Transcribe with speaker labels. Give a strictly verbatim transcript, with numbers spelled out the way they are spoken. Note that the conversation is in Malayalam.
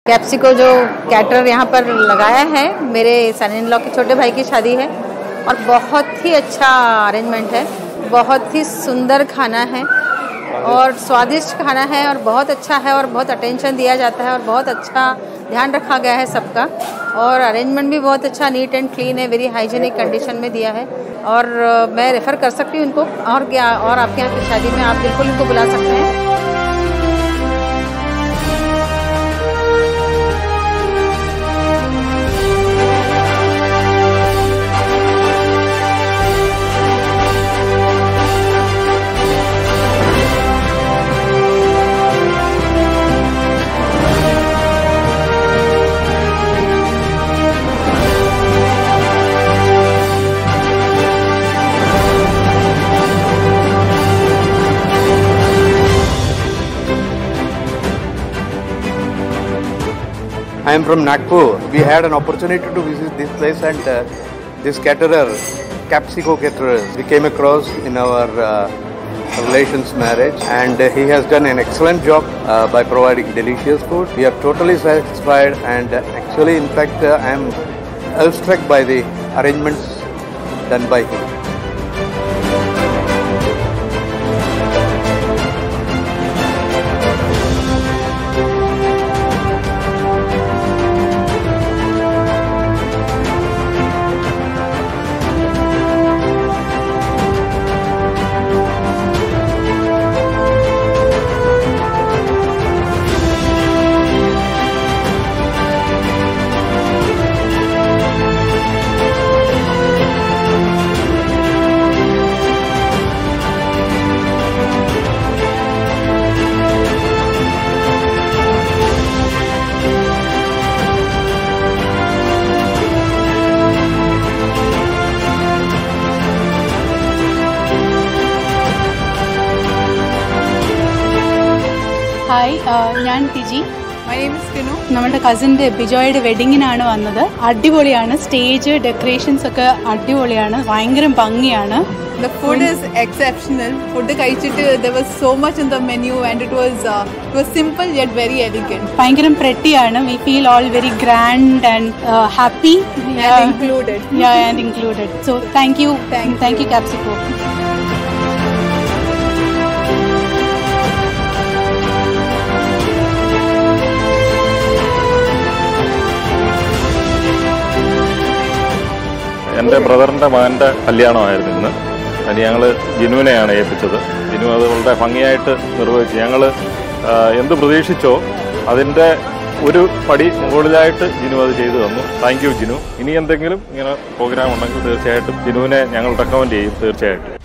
Speaker 1: कैप्सिको जो कैटर यहाँ पर लगाया है, मेरे सन इन लॉ के छोटे भाई की शादी है और बहुत ही अच्छा अरेंजमेंट है, बहुत ही सुंदर खाना है और स्वादिष्ट खाना है और बहुत अच्छा है और बहुत अटेंशन दिया जाता है और बहुत अच्छा ध्यान रखा गया है सबका और अरेंजमेंट भी बहुत अच्छा, नीट एंड क्लीन है, वेरी हाइजीनिक कंडीशन में दिया है और मैं रेफ़र कर सकती हूँ इनको और क्या और आपके यहाँ की शादी में आप बिल्कुल इनको बुला सकते हैं।
Speaker 2: I am from Nagpur. We had an opportunity to visit this place and uh, this caterer, Capsico caterer, we came across in our uh, relations marriage and uh, he has done an excellent job uh, by providing delicious food. We are totally satisfied and uh, actually in fact uh, I am awestruck by the arrangements done by him.
Speaker 3: Hi, ഞാൻ Tiji.
Speaker 4: My name is Kinu.
Speaker 3: നമ്മുടെ കസിൻ്റെ ബിജോയുടെ വെഡിങ്ങിനാണ് വന്നത്. അടിപൊളിയാണ്, സ്റ്റേജ് ഡെക്കറേഷൻസ് ഒക്കെ അടിപൊളിയാണ്, ഭയങ്കര ഭംഗിയാണ്.
Speaker 4: The food is exceptional. Food കഴിച്ചിട്ട് there was so much in the menu and it was uh, it was simple yet very elegant.
Speaker 3: ഭയങ്കര prettyയാണ്. We feel all very grand and uh, happy.
Speaker 4: And
Speaker 3: yeah.
Speaker 4: included.
Speaker 3: Yeah, and included. So thank you,
Speaker 4: thank,
Speaker 3: thank you, you Capsico.
Speaker 5: എൻ്റെ ബ്രദറിൻ്റെ മകൻ്റെ കല്യാണമായിരുന്നു ഇന്ന്. അതിന് ഞങ്ങൾ ജിനുവിനെയാണ് ഏൽപ്പിച്ചത്. ജിനു അത് വളരെ ഭംഗിയായിട്ട് നിർവഹിച്ചു. ഞങ്ങൾ എന്ത് പ്രതീക്ഷിച്ചോ അതിൻ്റെ ഒരു പടി മുകളിലായിട്ട് ജിനു അത് ചെയ്തു തന്നു. Thank you Jinu. ഇനി എന്തെങ്കിലും ഇങ്ങനെ പ്രോഗ്രാം ഉണ്ടെങ്കിൽ തീർച്ചയായിട്ടും ജിനുവിനെ ഞങ്ങൾ റെക്കമെൻഡ് ചെയ്യും തീർച്ചയായിട്ടും.